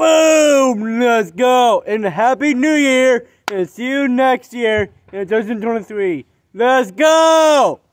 Boom! Let's go! And Happy New Year! And see you next year in 2023. Let's go!